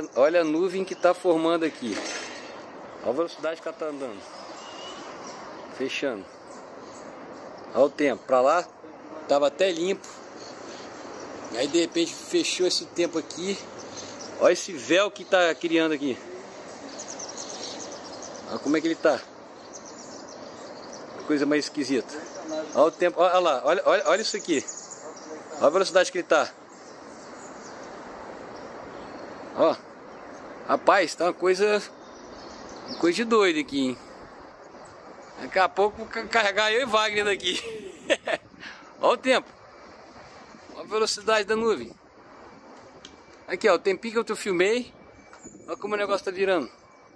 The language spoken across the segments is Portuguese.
olha a nuvem que tá formando aqui. Olha a velocidade que ela tá andando. Fechando. Olha o tempo. Pra lá tava até limpo. Aí de repente fechou esse tempo aqui. Olha esse véu que tá criando aqui. Olha como é que ele tá. Coisa mais esquisita. Olha o tempo. Olha lá. Olha isso aqui. Olha a velocidade que ele tá. Ó. Rapaz, tá uma coisa de doido aqui, hein? Daqui a pouco vou carregar eu e Wagner daqui. Olha o tempo. Olha a velocidade da nuvem. Aqui, ó, o tempinho que eu filmei. Olha como o negócio tá virando.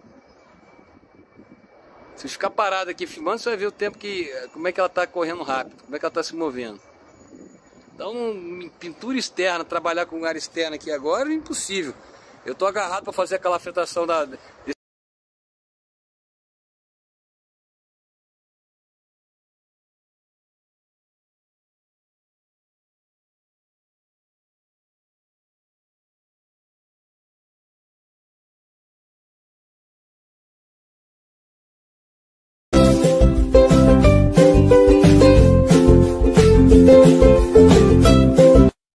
Se ficar parado aqui filmando, você vai ver o tempo como é que ela tá correndo rápido, como é que ela tá se movendo. Então, pintura externa, trabalhar com área externa aqui agora é impossível. Eu tô agarrado para fazer aquela filtração